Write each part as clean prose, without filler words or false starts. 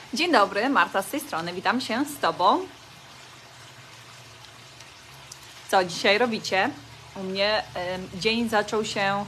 Dzień dobry, Marta z tej strony, witam się z Tobą. Co dzisiaj robicie? U mnie dzień zaczął się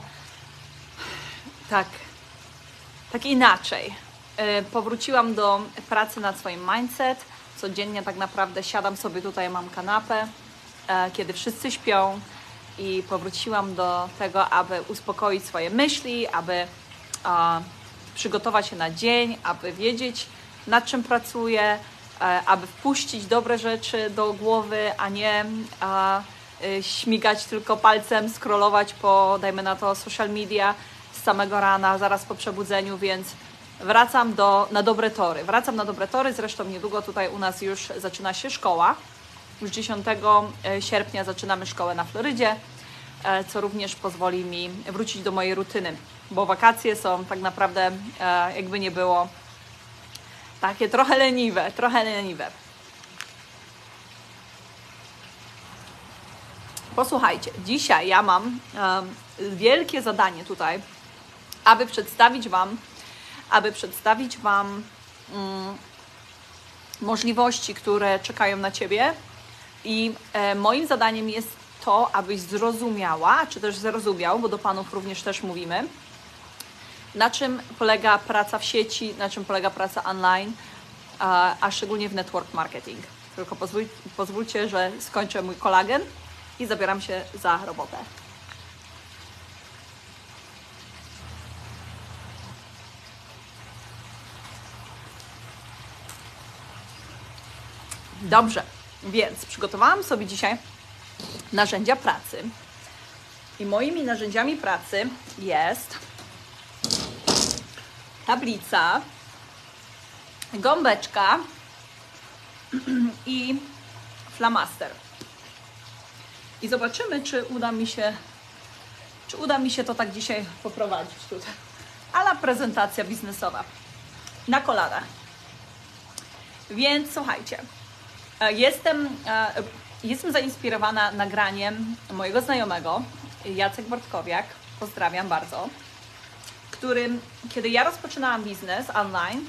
tak inaczej. Powróciłam do pracy nad swoim mindset. Codziennie tak naprawdę siadam sobie tutaj, mam kanapę, kiedy wszyscy śpią i powróciłam do tego, aby uspokoić swoje myśli, aby przygotować się na dzień, aby wiedzieć, nad czym pracuję, aby wpuścić dobre rzeczy do głowy, a nie śmigać tylko palcem, scrollować po, dajmy na to, social media z samego rana, zaraz po przebudzeniu, więc wracam na dobre tory. Wracam na dobre tory, zresztą niedługo tutaj u nas już zaczyna się szkoła. Już 10 sierpnia zaczynamy szkołę na Florydzie, co również pozwoli mi wrócić do mojej rutyny, bo wakacje są tak naprawdę, jakby nie było, takie trochę leniwe, Posłuchajcie, dzisiaj ja mam wielkie zadanie tutaj, aby przedstawić Wam możliwości, które czekają na Ciebie i moim zadaniem jest to, abyś zrozumiała, czy też zrozumiał, bo do Panów również też mówimy, na czym polega praca w sieci, na czym polega praca online, a szczególnie w network marketing. Tylko pozwólcie, że skończę mój kolagen i zabieram się za robotę. Dobrze, więc przygotowałam sobie dzisiaj narzędzia pracy. I moimi narzędziami pracy jest tablica, gąbeczka i flamaster. I zobaczymy, czy uda mi się to tak dzisiaj poprowadzić tutaj. Ale prezentacja biznesowa na kolanach. Więc słuchajcie, jestem zainspirowana nagraniem mojego znajomego, Jacek Bartkowiak, pozdrawiam bardzo, którym, kiedy ja rozpoczynałam biznes online,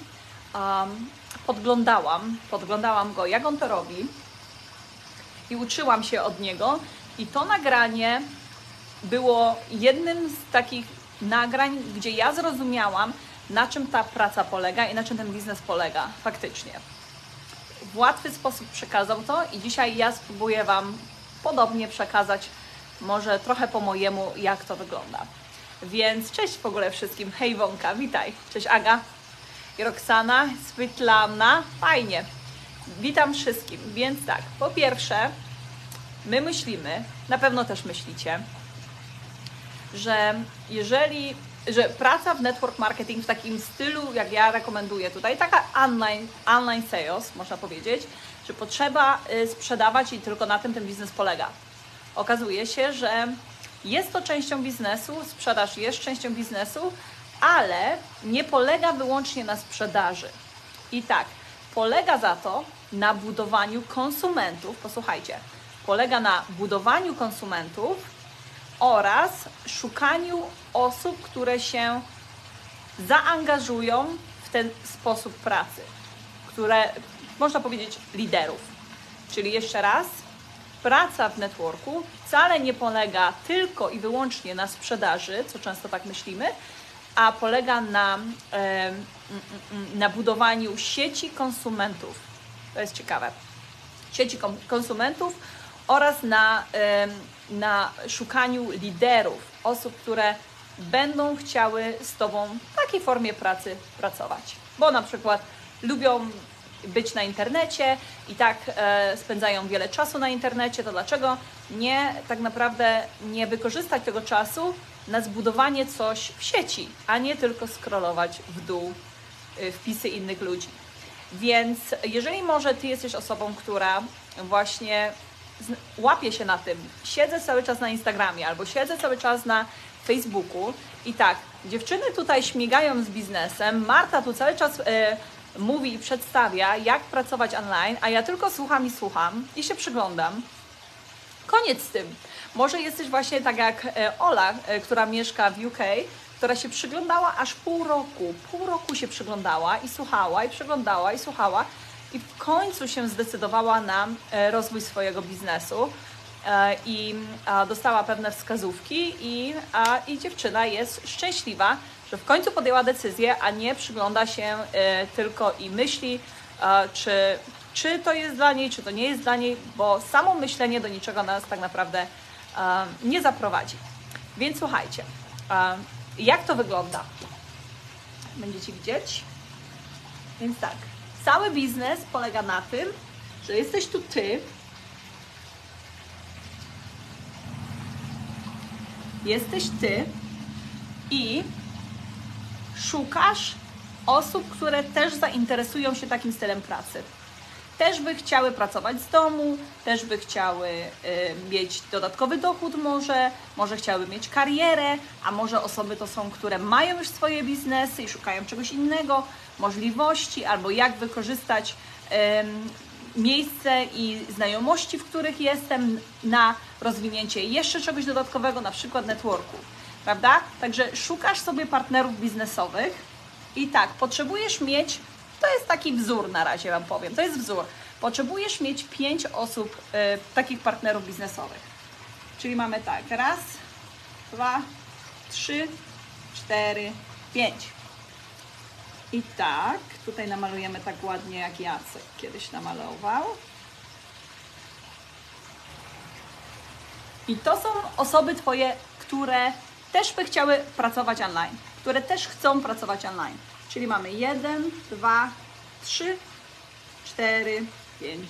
podglądałam go, jak on to robi i uczyłam się od niego i to nagranie było jednym z takich nagrań, gdzie ja zrozumiałam, na czym ta praca polega i na czym ten biznes polega faktycznie. W łatwy sposób przekazał to i dzisiaj ja spróbuję Wam podobnie przekazać, może trochę po mojemu, jak to wygląda. Więc cześć w ogóle wszystkim, hej Wonka, witaj, cześć Aga i Roxana, Swytlana, fajnie, witam wszystkim. Więc tak, po pierwsze, my myślimy, na pewno też myślicie, że że praca w network marketing w takim stylu, jak ja rekomenduję tutaj, taka online sales, można powiedzieć, że potrzeba sprzedawać i tylko na tym ten biznes polega. Okazuje się, że jest to częścią biznesu, sprzedaż jest częścią biznesu, ale nie polega wyłącznie na sprzedaży. I tak, polega za to na budowaniu konsumentów, posłuchajcie, polega na budowaniu konsumentów oraz szukaniu osób, które się zaangażują w ten sposób pracy, które, można powiedzieć, liderów. Czyli jeszcze raz, praca w networku wcale nie polega tylko i wyłącznie na sprzedaży, co często tak myślimy, a polega na budowaniu sieci konsumentów. To jest ciekawe. Sieci konsumentów oraz na szukaniu liderów, osób, które będą chciały z Tobą w takiej formie pracy pracować. Bo na przykład lubią być na internecie i tak spędzają wiele czasu na internecie, to dlaczego tak naprawdę nie wykorzystać tego czasu na zbudowanie coś w sieci, a nie tylko scrollować w dół wpisy innych ludzi. Więc jeżeli może Ty jesteś osobą, która właśnie łapie się na tym, siedzę cały czas na Instagramie albo siedzę cały czas na Facebooku i tak, dziewczyny tutaj śmigają z biznesem, Marta tu cały czas mówi i przedstawia, jak pracować online, a ja tylko słucham i się przyglądam. Koniec z tym. Może jesteś właśnie tak jak Ola, która mieszka w UK, która się przyglądała aż pół roku. Pół roku się przyglądała i słuchała, i przeglądała, i słuchała. I w końcu się zdecydowała na rozwój swojego biznesu i dostała pewne wskazówki i dziewczyna jest szczęśliwa, że w końcu podjęła decyzję, a nie przygląda się tylko i myśli, czy to jest dla niej, czy to nie jest dla niej, bo samo myślenie do niczego nas tak naprawdę nie zaprowadzi. Więc słuchajcie, jak to wygląda? Będziecie widzieć? Więc tak, cały biznes polega na tym, że jesteś tu ty, i szukasz osób, które też zainteresują się takim stylem pracy. Też by chciały pracować z domu, też by chciały mieć dodatkowy dochód może chciały mieć karierę, a może osoby to są, które mają już swoje biznesy i szukają czegoś innego, możliwości, albo jak wykorzystać miejsce i znajomości, w których jestem, na rozwinięcie jeszcze czegoś dodatkowego, na przykład networku, prawda? Także szukasz sobie partnerów biznesowych i tak, potrzebujesz mieć, to jest taki wzór na razie Wam powiem, to jest wzór. Potrzebujesz mieć 5 osób, takich partnerów biznesowych. Czyli mamy tak, 1, 2, 3, 4, 5. I tak, tutaj namalujemy tak ładnie, jak Jacek kiedyś namalował. I to są osoby Twoje, które też by chciały pracować online, które też chcą pracować online. Czyli mamy 1, 2, 3, 4, 5.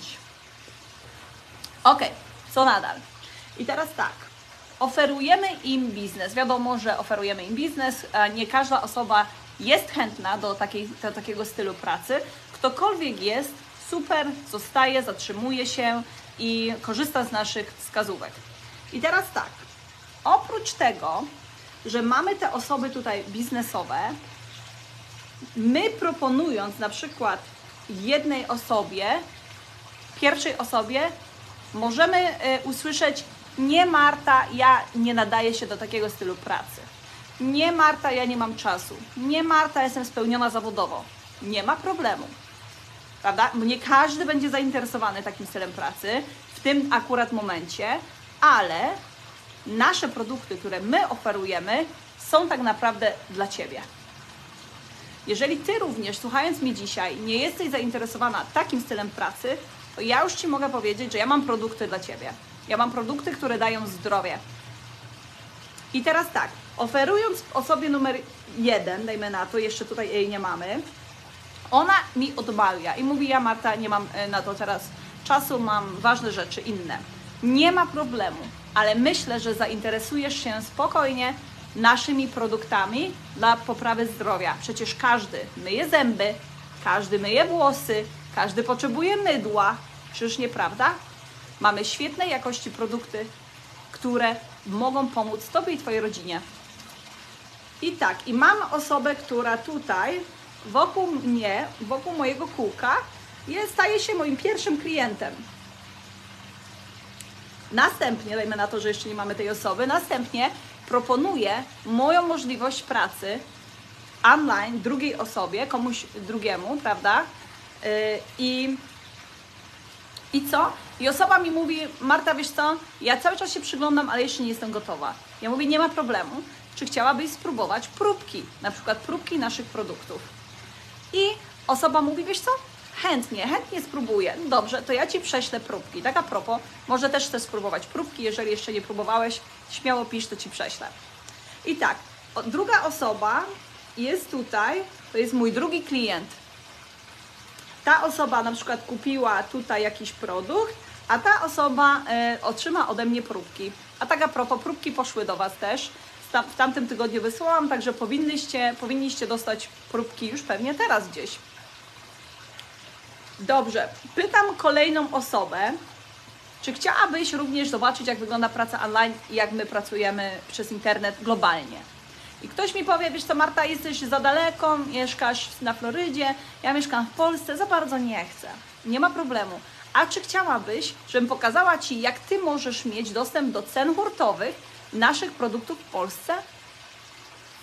Ok, co nadal? I teraz tak, oferujemy im biznes. Wiadomo, że oferujemy im biznes. Nie każda osoba jest chętna do takiego stylu pracy. Ktokolwiek jest, super, zostaje, zatrzymuje się i korzysta z naszych wskazówek. I teraz tak, oprócz tego, że mamy te osoby tutaj biznesowe, my proponując na przykład jednej osobie, pierwszej osobie, możemy usłyszeć: nie Marta, ja nie nadaję się do takiego stylu pracy. Nie Marta, ja nie mam czasu. Nie Marta, jestem spełniona zawodowo. Nie ma problemu. Prawda? Bo nie każdy będzie zainteresowany takim stylem pracy w tym akurat momencie, ale nasze produkty, które my oferujemy, są tak naprawdę dla Ciebie. Jeżeli Ty również, słuchając mnie dzisiaj, nie jesteś zainteresowana takim stylem pracy, to ja już Ci mogę powiedzieć, że ja mam produkty dla Ciebie. Ja mam produkty, które dają zdrowie. I teraz tak, oferując osobie numer 1, dajmy na to, jeszcze tutaj jej nie mamy, ona mi odmawia i mówi: ja Marta, nie mam na to teraz czasu, mam ważne rzeczy inne. Nie ma problemu, ale myślę, że zainteresujesz się spokojnie naszymi produktami dla poprawy zdrowia. Przecież każdy myje zęby, każdy myje włosy, każdy potrzebuje mydła. Czyż nieprawda? Mamy świetnej jakości produkty, które mogą pomóc Tobie i Twojej rodzinie. I tak, i mam osobę, która tutaj wokół mnie, wokół mojego kółka staje się moim pierwszym klientem. Następnie, dajmy na to, że jeszcze nie mamy tej osoby, następnie proponuję moją możliwość pracy online drugiej osobie, komuś drugiemu, prawda? I co? I osoba mi mówi: Marta, wiesz co, ja cały czas się przyglądam, ale jeszcze nie jestem gotowa. Ja mówię: nie ma problemu. Czy chciałabyś spróbować próbki, na przykład próbki naszych produktów? I osoba mówi: wiesz co, chętnie spróbuję. Dobrze, to ja Ci prześlę próbki. Tak a propos, może też chcesz spróbować próbki, jeżeli jeszcze nie próbowałeś, śmiało pisz, to Ci prześlę. I tak, druga osoba jest tutaj, to jest mój drugi klient. Ta osoba na przykład kupiła tutaj jakiś produkt, a ta osoba otrzyma ode mnie próbki. A tak a propos, próbki poszły do Was też. W tamtym tygodniu wysłałam, także powinniście dostać próbki już pewnie teraz gdzieś. Dobrze, pytam kolejną osobę, czy chciałabyś również zobaczyć, jak wygląda praca online i jak my pracujemy przez internet globalnie. I ktoś mi powie: wiesz co, Marta, jesteś za daleko, mieszkasz na Florydzie, ja mieszkam w Polsce, za bardzo nie chcę. Nie ma problemu. A czy chciałabyś, żebym pokazała Ci, jak Ty możesz mieć dostęp do cen hurtowych naszych produktów w Polsce?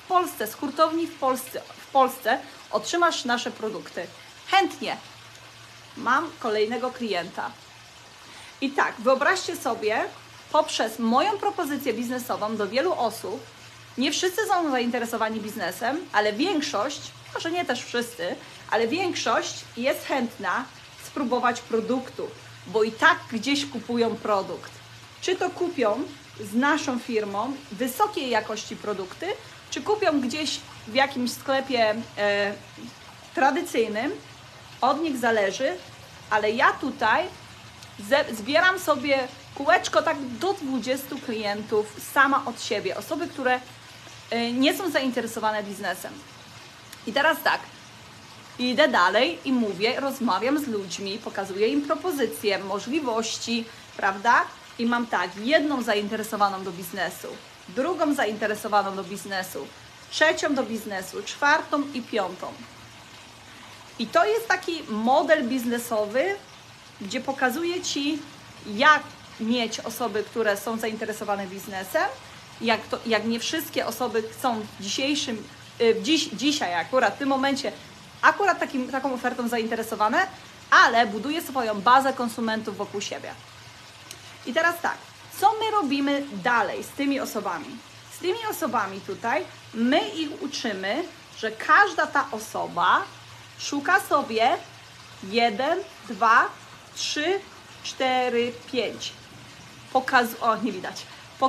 Polsce, z hurtowni w Polsce otrzymasz nasze produkty. Chętnie. Mam kolejnego klienta. I tak, wyobraźcie sobie, poprzez moją propozycję biznesową do wielu osób, nie wszyscy są zainteresowani biznesem, ale większość, może nie też wszyscy, ale większość jest chętna spróbować produktu, bo i tak gdzieś kupują produkt. Czy to kupią z naszą firmą wysokiej jakości produkty, czy kupią gdzieś w jakimś sklepie tradycyjnym, od nich zależy, ale ja tutaj zbieram sobie kółeczko tak do 20 klientów sama od siebie, osoby, które nie są zainteresowane biznesem. I teraz tak, idę dalej i mówię, rozmawiam z ludźmi, pokazuję im propozycje, możliwości, prawda? I mam tak, jedną zainteresowaną do biznesu, drugą zainteresowaną do biznesu, trzecią do biznesu, czwartą i piątą. I to jest taki model biznesowy, gdzie pokazuję Ci, jak mieć osoby, które są zainteresowane biznesem, jak nie wszystkie osoby są dzisiaj akurat w tym momencie taką ofertą zainteresowane, ale buduję swoją bazę konsumentów wokół siebie. I teraz tak, co my robimy dalej z tymi osobami? Z tymi osobami tutaj my ich uczymy, że każda ta osoba szuka sobie 1, 2, 3, 4, 5. Nie widać.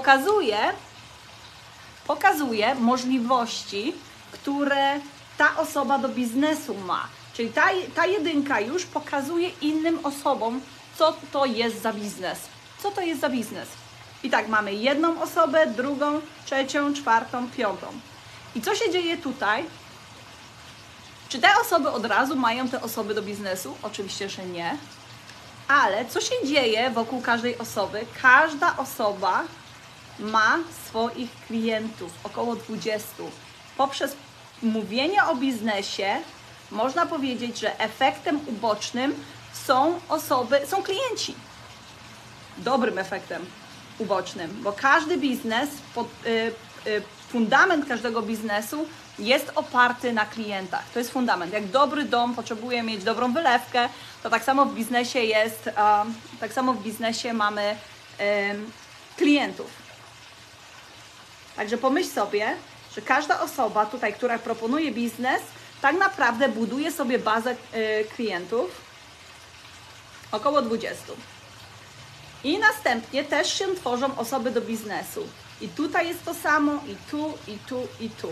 Pokazuje możliwości, które ta osoba do biznesu ma. Czyli ta jedynka już pokazuje innym osobom, co to jest za biznes. Co to jest za biznes? I tak mamy jedną osobę, drugą, trzecią, czwartą, piątą. I co się dzieje tutaj? Czy te osoby od razu mają te osoby do biznesu? Oczywiście, że nie. Ale co się dzieje wokół każdej osoby? Każda osoba ma swoich klientów, około 20. Poprzez mówienie o biznesie można powiedzieć, że efektem ubocznym są klienci. Dobrym efektem ubocznym, bo każdy biznes, fundament każdego biznesu jest oparty na klientach. To jest fundament. Jak dobry dom potrzebuje mieć dobrą wylewkę, to tak samo w biznesie mamy klientów. Także pomyśl sobie, że każda osoba tutaj, która proponuje biznes, tak naprawdę buduje sobie bazę klientów, około 20. I następnie też się tworzą osoby do biznesu. I tutaj jest to samo, i tu, i tu, i tu.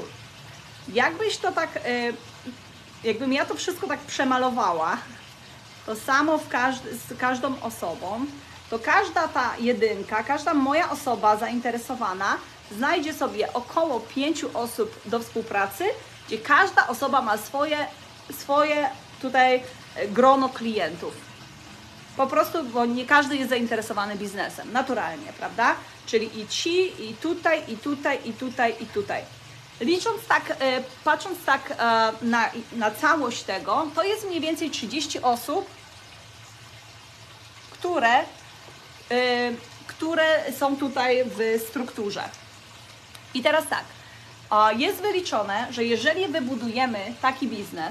Jakbym ja to wszystko tak przemalowała, to samo z każdą osobą, to każda ta jedynka, każda moja osoba zainteresowana znajdzie sobie około 5 osób do współpracy, gdzie każda osoba ma swoje tutaj grono klientów. Po prostu, bo nie każdy jest zainteresowany biznesem, naturalnie, prawda? Czyli i ci, i tutaj, i tutaj, i tutaj, i tutaj. Patrząc tak na całość tego, to jest mniej więcej 30 osób, które są tutaj w strukturze. I teraz tak, jest wyliczone, że jeżeli wybudujemy taki biznes,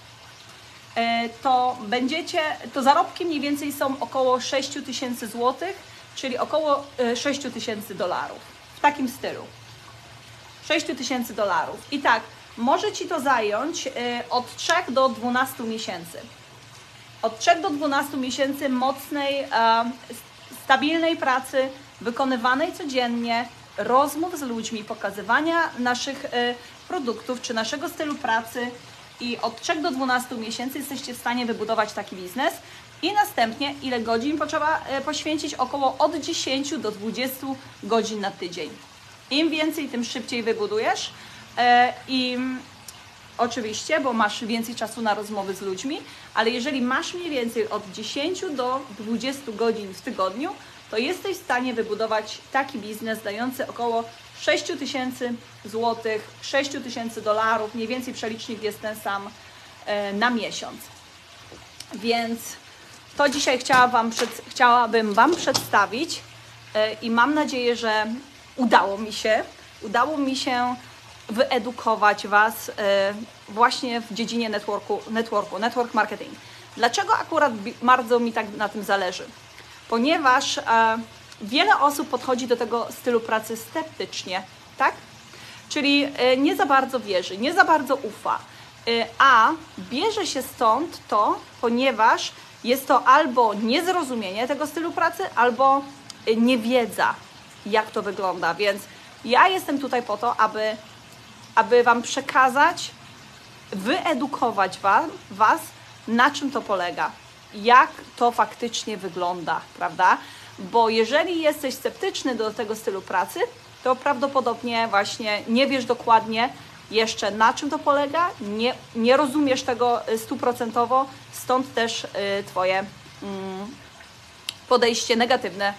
to zarobki mniej więcej są około 6 000 złotych, czyli około 6 000 dolarów. W takim stylu. 6 000 dolarów. I tak, może Ci to zająć od 3 do 12 miesięcy. Od 3 do 12 miesięcy mocnej, stabilnej pracy, wykonywanej codziennie, rozmów z ludźmi, pokazywania naszych produktów czy naszego stylu pracy i od 3 do 12 miesięcy jesteście w stanie wybudować taki biznes i następnie ile godzin potrzeba poświęcić? Około od 10 do 20 godzin na tydzień. Im więcej, tym szybciej wybudujesz i oczywiście, bo masz więcej czasu na rozmowy z ludźmi, ale jeżeli masz mniej więcej od 10 do 20 godzin w tygodniu, to jesteś w stanie wybudować taki biznes dający około 6 000 złotych, 6 000 dolarów, mniej więcej przelicznik jest ten sam na miesiąc. Więc to dzisiaj chciałabym Wam przedstawić i mam nadzieję, że udało mi się wyedukować Was właśnie w dziedzinie network marketing. Dlaczego akurat bardzo mi tak na tym zależy? Ponieważ wiele osób podchodzi do tego stylu pracy sceptycznie, tak? Czyli nie za bardzo wierzy, nie za bardzo ufa, a bierze się stąd to, ponieważ jest to albo niezrozumienie tego stylu pracy, albo niewiedza, jak to wygląda. Więc ja jestem tutaj po to, aby Wam przekazać, wyedukować Was, na czym to polega, jak to faktycznie wygląda, prawda? Bo jeżeli jesteś sceptyczny do tego stylu pracy, to prawdopodobnie właśnie nie wiesz dokładnie jeszcze, na czym to polega, nie rozumiesz tego 100%, stąd też Twoje podejście negatywne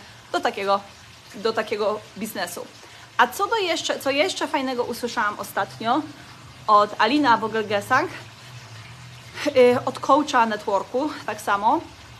do takiego biznesu. A co jeszcze fajnego usłyszałam ostatnio od Alina Vogelgesang, od coacha networku, tak samo.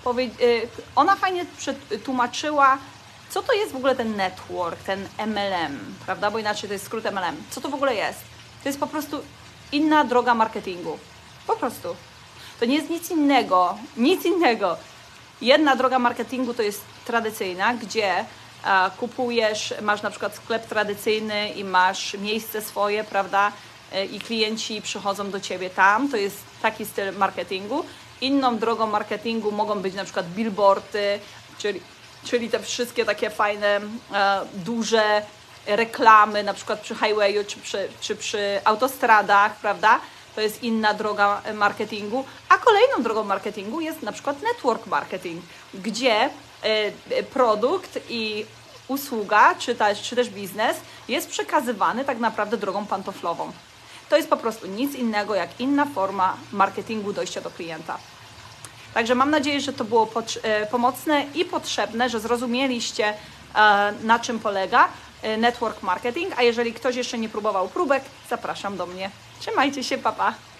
Ona fajnie przetłumaczyła, co to jest w ogóle ten network, ten MLM, prawda? Bo inaczej to jest skrót MLM. Co to w ogóle jest? To jest po prostu inna droga marketingu. Po prostu. To nie jest nic innego. Nic innego. Jedna droga marketingu to jest tradycyjna, gdzie kupujesz, masz na przykład sklep tradycyjny i masz miejsce swoje, prawda? I klienci przychodzą do Ciebie tam. To jest taki styl marketingu. Inną drogą marketingu mogą być na przykład billboardy, czyli te wszystkie takie fajne, duże reklamy, na przykład przy highwayu czy przy autostradach, prawda? To jest inna droga marketingu. A kolejną drogą marketingu jest na przykład network marketing, gdzie produkt i usługa, czy też biznes jest przekazywany tak naprawdę drogą pantoflową. To jest po prostu nic innego jak inna forma marketingu dojścia do klienta. Także mam nadzieję, że to było pomocne i potrzebne, że zrozumieliście, na czym polega network marketing, a jeżeli ktoś jeszcze nie próbował próbek, zapraszam do mnie. Trzymajcie się, pa pa!